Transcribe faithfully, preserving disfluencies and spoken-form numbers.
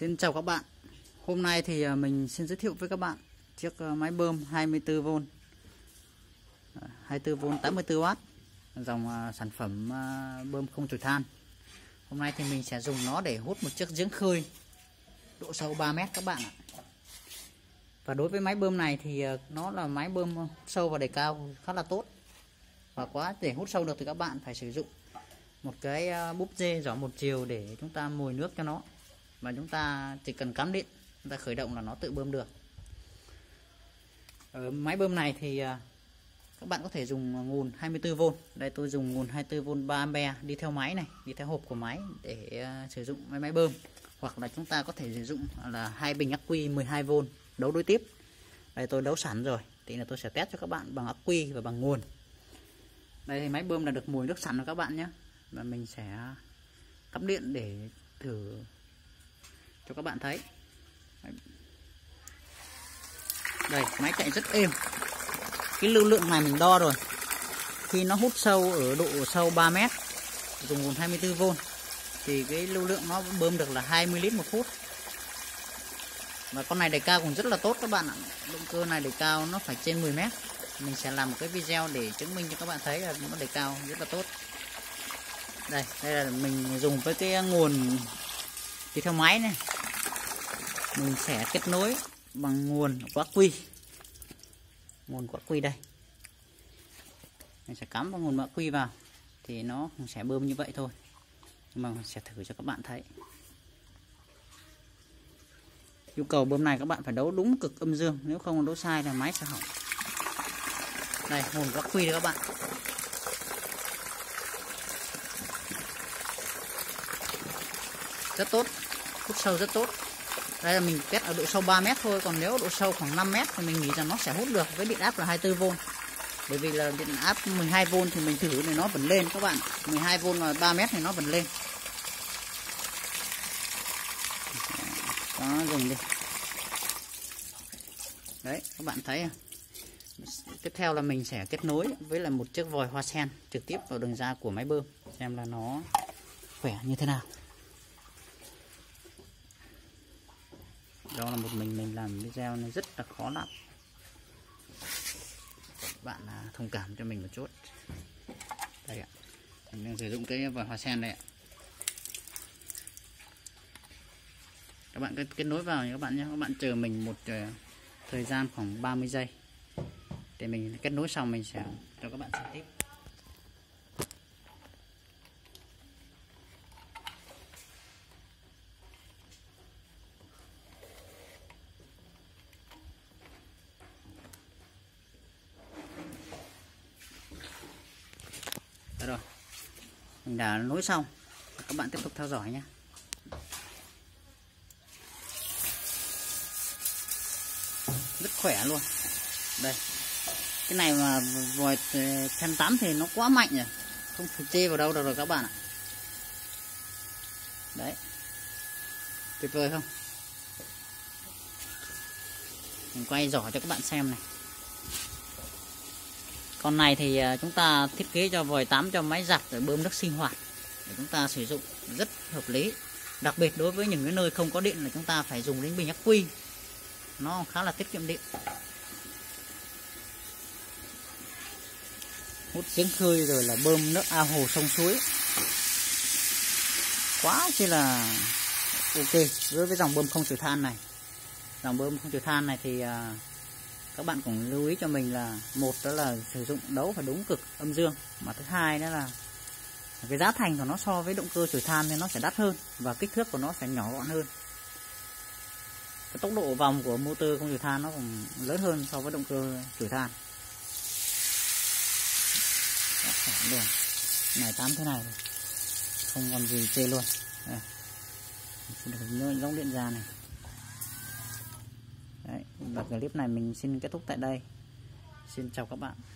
Xin chào các bạn. Hôm nay thì mình xin giới thiệu với các bạn chiếc máy bơm hai mươi tư vôn hai mươi tư vôn tám mươi tư oát, dòng sản phẩm bơm không chổi than. Hôm nay thì mình sẽ dùng nó để hút một chiếc giếng khơi độ sâu ba mét các bạn ạ. Và đối với máy bơm này thì nó là máy bơm sâu và đề cao khá là tốt. Và quá để hút sâu được thì các bạn phải sử dụng một cái búp dê giỏ một chiều để chúng ta mồi nước cho nó. Và chúng ta chỉ cần cắm điện, chúng ta khởi động là nó tự bơm được. Ở máy bơm này thì các bạn có thể dùng nguồn hai mươi tư vôn. Đây tôi dùng nguồn hai mươi tư vôn ba ampe đi theo máy này, đi theo hộp của máy để uh, sử dụng máy máy bơm. Hoặc là chúng ta có thể sử dụng là hai bình ắc quy mười hai vôn đấu đối tiếp. Đây tôi đấu sẵn rồi, thì là tôi sẽ test cho các bạn bằng ắc quy và bằng nguồn. Đây thì máy bơm là được mồi nước sẵn rồi các bạn nhé. Và mình sẽ cắm điện để thử cho các bạn thấy. Đây, máy chạy rất êm. Cái lưu lượng này mình đo rồi. Khi nó hút sâu ở độ sâu ba mét, dùng nguồn hai mươi tư vôn thì cái lưu lượng nó bơm được là hai mươi lít một phút. Và con này đề cao cũng rất là tốt các bạn ạ. Động cơ này đề cao nó phải trên mười mét. Mình sẽ làm một cái video để chứng minh cho các bạn thấy là nó đề cao rất là tốt. Đây, đây là mình dùng với cái nguồn đi theo máy này. Mình sẽ kết nối bằng nguồn của ắc quy. Nguồn của ắc quy đây. Mình sẽ cắm vào nguồn ắc quy vào thì nó sẽ bơm như vậy thôi. Nhưng mà mình sẽ thử cho các bạn thấy. Yêu cầu bơm này các bạn phải đấu đúng cực âm dương, nếu không đấu sai là máy sẽ hỏng. Đây, nguồn của ắc quy đây các bạn. Rất tốt, hút sâu rất tốt. Đây là mình test ở độ sâu ba mét thôi, còn nếu độ sâu khoảng năm mét thì mình nghĩ rằng nó sẽ hút được với điện áp là hai mươi tư vôn. Bởi vì là điện áp mười hai vôn thì mình thử thì nó vẫn lên các bạn. mười hai vôn và ba mét thì nó vẫn lên. Đó, dùng đi. Đấy, các bạn thấy. Tiếp theo là mình sẽ kết nối với là một chiếc vòi hoa sen trực tiếp vào đường ra của máy bơm, xem là nó khỏe như thế nào. Đó là một mình mình làm video nó rất là khó làm. Bạn là thông cảm cho mình một chút. Đây ạ. Mình đang sử dụng cái vòi hoa sen đây ạ. Các bạn kết, kết nối vào nha các bạn nhé. Các bạn chờ mình một uh, thời gian khoảng ba mươi giây. Để mình kết nối xong mình sẽ cho các bạn xem tiếp. Đó rồi, mình đã nối xong, các bạn tiếp tục theo dõi nhé. Rất khỏe luôn. Đây, cái này mà vòi ten tám thì nó quá mạnh rồi, không thể chê vào đâu được rồi các bạn ạ. Đấy, tuyệt vời không? Mình quay giỏ cho các bạn xem này. Con này thì chúng ta thiết kế cho vòi tám cho máy giặt để bơm nước sinh hoạt để chúng ta sử dụng rất hợp lý. Đặc biệt đối với những cái nơi không có điện là chúng ta phải dùng đến bình ắc quy. Nó khá là tiết kiệm điện. Hút giếng khơi rồi là bơm nước ao hồ sông suối. Quá chỉ là ok đối với dòng bơm không chổi than này. Dòng bơm không chổi than này thì các bạn cũng lưu ý cho mình là một đó là sử dụng đấu phải đúng cực âm dương, mà thứ hai đó là cái giá thành của nó so với động cơ chổi than thì nó sẽ đắt hơn và kích thước của nó sẽ nhỏ gọn hơn. Cái tốc độ vòng của motor không chổi than nó cũng lớn hơn so với động cơ chổi than. Luôn. Này tám thế này rồi. Không còn gì chê luôn. Đây. Xin được giống điện ra này. Đấy, và clip này mình xin kết thúc tại đây. Xin chào các bạn.